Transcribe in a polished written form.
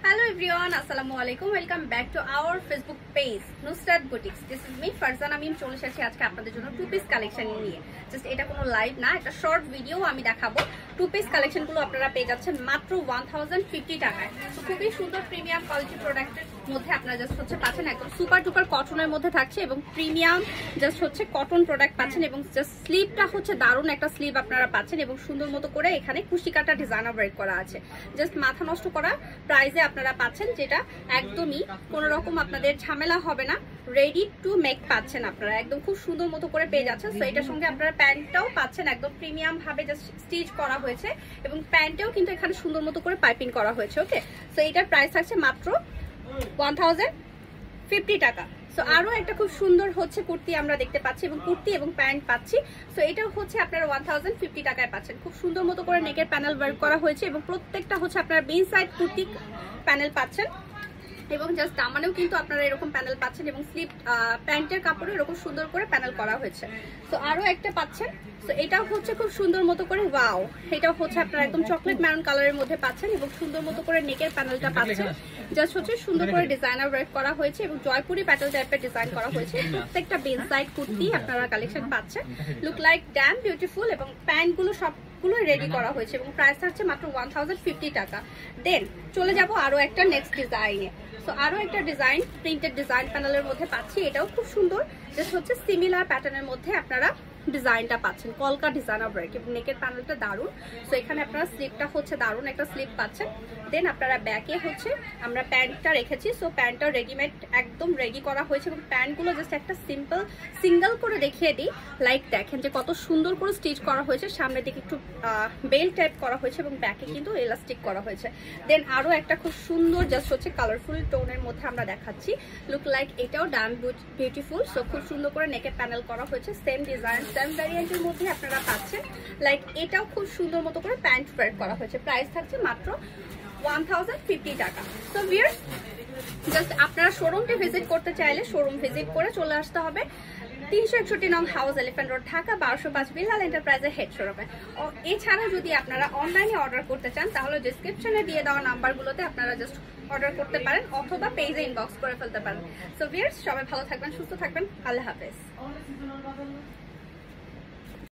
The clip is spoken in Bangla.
Hello everyone, assalamu alaikum. Welcome back to our Facebook page Nusrat Boutiques. This is me Farzan Amin চলে এসেছি আজকে আপনাদের জন্য টু পিস কালেকশন নিয়ে। জাস্ট এটা কোনো লাইভ না, এটা শর্ট ভিডিও আমি দেখাবো। টু পিস কালেকশনগুলো আপনারা পেয়ে যাচ্ছেন মাত্র 1050 টাকায়। তো খুবই সুন্দর প্রিমিয়াম কোয়ালিটি প্রোডাক্টের মধ্যে আপনারা জাস্ট হচ্ছে পাচ্ছেন একদম সুপার ডুপার কটনের মধ্যে থাকছে এবং প্রিমিয়াম জাস্ট হচ্ছে কটন প্রোডাক্ট পাচ্ছেন এবং জাস্ট স্লিভটা হচ্ছে দারুণ একটা স্লিভ আপনারা পাচ্ছেন এবং সুন্দর মতো করে এখানে কুশি কাটা ডিজাইনার ওয়ার্ক করা আছে। জাস্ট মাথা নষ্ট করা প্রাইসে আপনারা পাচ্ছেন, যেটা একদমই কোনো রকম আপনাদের ঝামেলা হবে না, রেডি টু মেক পাচ্ছেন আপনারা একদম খুব সুন্দর মতো করে পেয়ে যাচ্ছেন। সো এটার সঙ্গে আপনারা প্যান্টটাও পাচ্ছেন একদম প্রিমিয়াম ভাবে জাস্ট স্টিচ করা হয়েছে এবং প্যান্টেও কিন্তু এখানে সুন্দর মতো করে পাইপিং করা হয়েছে। ওকে, সো এটার প্রাইস থাকছে মাত্র 1050 টাকা। সো আরো একটা খুব সুন্দর হচ্ছে কুর্তি আমরা দেখতে পাচ্ছি এবং কুর্তি এবং প্যান্ট পাচ্ছি। সো এটাও হচ্ছে আপনারা 1050 টাকায় পাচ্ছেন। খুব সুন্দর মতো করে নেকের প্যানেল ওয়ার্ক করা হয়েছে এবং প্রত্যেকটা হচ্ছে আপনারা বিন সাইড কুর্তি প্যানেল পাচ্ছেন এবং জাস্ট দামানেও কিন্তু আপনারা এরকম প্যানেল পাচ্ছেন এবং স্লিপ প্যান্টের কাপড়ে এরকম সুন্দর করে প্যানেল করা হয়েছে। তো আরো একটা পাচ্ছেন। সো এটাও হচ্ছে খুব সুন্দর মতো করে, ওয়াও, এটাও হচ্ছে আপনারা একদম চকলেট ম্যারুন কালারের মধ্যে পাচ্ছেন এবং সুন্দর মতো করে নেকের প্যানেলটা পাচ্ছেন। জাস্ট হচ্ছে সুন্দর করে ডিজাইনার ওয়ার্ক করা হয়েছে এবং জয়পুরি প্যাটেল টাইপের ডিজাইন করা হয়েছে। প্রত্যেকটা বেন সাইড কুর্তি আপনারা কালেকশন পাচ্ছেন, লুক লাইক ড্যাম বিউটিফুল এবং প্যান্টগুলো সবগুলো রেডি করা হয়েছে এবং প্রাইস থাকছে মাত্র 1050 টাকা। দেন চলে যাব আরো একটা নেক্সট ডিজাইনে। সো আরো একটা ডিজাইন প্রিন্টেড ডিজাইন প্যানেলের মধ্যে পাচ্ছি, এটাও খুব সুন্দর, জাস্ট হচ্ছে সিমিলার প্যাটার্নের মধ্যে আপনারা ডিজাইনটা পাচ্ছেন, কলকা ডিজাইনার ওয়ার্ক এবং নেকের প্যানেলটা দারুন। সো এখানে আপনারা স্লিপটা হচ্ছে দারুন একটা স্লিপ পাচ্ছেন। দেন আপনারা ব্যাকে হচ্ছে আমরা প্যান্টটা রেখেছি। সো প্যান্টটা রেডিমেড একদম রেডি করা হয়েছে এবং প্যান্টগুলো জাস্ট একটা সিম্পল সিঙ্গেল করে দেখিয়ে দিই। লাইক দেখেন যে কত সুন্দর করে স্টিচ করা হয়েছে, সামনের দিকে একটু বেল্ট টাইপ করা হয়েছে এবং ব্যাকে কিন্তু এলাস্টিক করা হয়েছে। দেন আরো একটা খুব সুন্দর জাস্ট হচ্ছে কালারফুল টোনের মধ্যে আমরা দেখাচ্ছি, লুক লাইক এটাও ডান বিউটিফুল। সো খুব সুন্দর করে নেকের প্যানেল করা হয়েছে, সেম ডিজাইন সেম ভ্যারিয়েন্টের মধ্যে আপনারা পাচ্ছেন। লাইক এটাও খুব সুন্দর মতো করে প্যান্ট ওয়ার্ক করা হয়েছে, প্রাইস থাকছে মাত্র 1050 টাকা। সো ভিউয়ার্স, জাস্ট আপনারা শোরুমটি ভিজিট করতে চাইলে শোরুম ভিজিট করে চলে আসতে হবে 361 নং house elephant road Dhaka 1205 Bilal এন্টারপ্রাইজের হেড শোরুমে। এছাড়া যদি আপনারা অনলাইনে অর্ডার করতে চান তাহলে ডেসক্রিপশনে দিয়ে দেওয়া নাম্বারগুলোতে আপনারা জাস্ট অর্ডার করতে পারেন অথবা পেজে ইনবক্স করে ফেলতে পারেন। সো ভিউয়ার্স, সবাই ভালো থাকবেন, সুস্থ থাকবেন, আল্লাহ হাফেজ।